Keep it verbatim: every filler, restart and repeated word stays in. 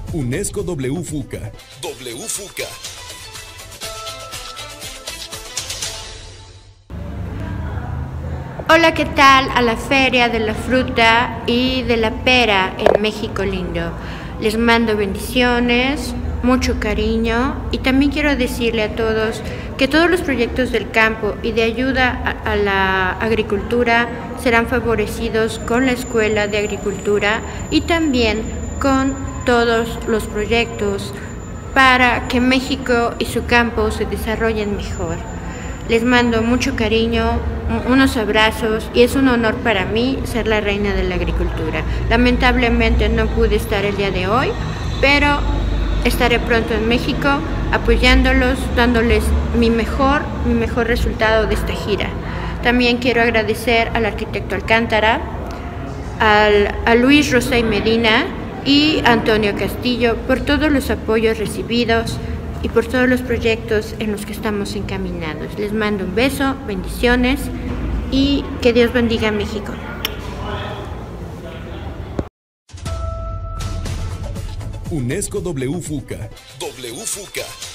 UNESCO W FUCA. W FUCA. Hola, ¿qué tal? A la Feria de la Fruta y de la Pera en México Lindo. Les mando bendiciones, mucho cariño y también quiero decirle a todos que todos los proyectos del campo y de ayuda a, a la agricultura serán favorecidos con la Escuela de Agricultura y también con todos los proyectos para que México y su campo se desarrollen mejor. Les mando mucho cariño, unos abrazos y es un honor para mí ser la reina de la agricultura. Lamentablemente no pude estar el día de hoy, pero estaré pronto en México apoyándolos, dándoles mi mejor, mi mejor resultado de esta gira. También quiero agradecer al arquitecto Alcántara, al, a Luis Rosay Medina y a Antonio Castillo por todos los apoyos recibidos y por todos los proyectos en los que estamos encaminados. Les mando un beso, bendiciones y que Dios bendiga a México. UNESCO W FUCA. W FUCA.